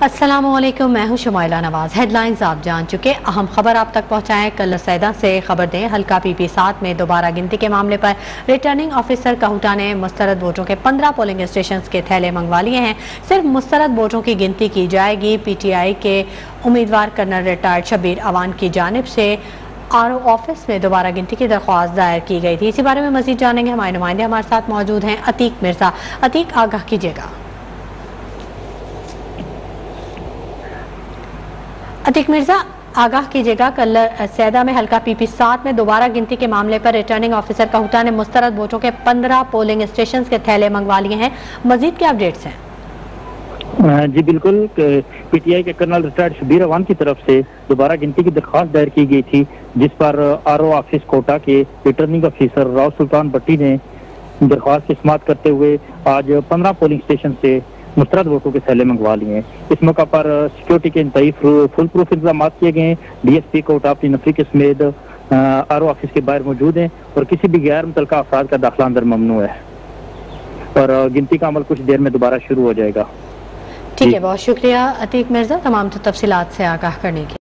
अस्सलामुअलैकुम, मैं हूं शुमाइला नवाज। हेडलाइंस आप जान चुके, अहम खबर आप तक पहुंचाएं। कल सैदा से खबर दें, हल्का PP7 में दोबारा गिनती के मामले पर रिटर्निंग ऑफिसर कहूटा ने मुस्तरद वोटों के 15 पोलिंग स्टेशन के थैले मंगवा लिए हैं। सिर्फ मुस्तरद वोटों की गिनती की जाएगी। PTI के उम्मीदवार कर्नल रिटायर्ड शबीर अवान की जानिब से RO ऑफिस में दोबारा गिनती की दरख्वास्त दायर की गई थी। इसी बारे में मजीद जानेंगे, हमारे नुमाइंदे हमारे साथ मौजूद हैं। अतीक मिर्जा, अतीक आगाह कीजिएगा। अतीक मिर्जा आगाह कीजिएगा, कल सैदा में हल्का PP7 में दोबारा गिनती के मामले पर रिटर्निंग ऑफिसर कहूटा ने मुस्तरद वोटों के 15 पोलिंग स्टेशन के थैले मंगवा लिए हैं। मजीद क्या अपडेट्स हैं? जी बिल्कुल, PTI के कर्नल रिटायर्ड शबीर अवान की तरफ से दोबारा गिनती की दरख्वास्त दायर की गई थी, जिस पर RO ऑफिस कोटा के रिटर्निंग ऑफिसर राव सुल्तान भट्टी ने दरख्वास्त की समाअत करते हुए आज 15 पोलिंग स्टेशन से मुस्तरद वोटों के थैले मंगवा लिए हैं। इस मौका पर सिक्योरिटी के इंतहाई फुल प्रूफ इंतजाम किए गए हैं। DSP कोटा अपनी नफरी के समेत RO ऑफिस के बाहर मौजूद हैं और किसी भी गैर मुतल्लिका अफराद का दाखिला अंदर ममनू है और गिनती का अमल कुछ देर में दोबारा शुरू हो जाएगा। ठीक है, बहुत शुक्रिया अतीक मिर्जा तमाम तफसीलात से आगाह करने की।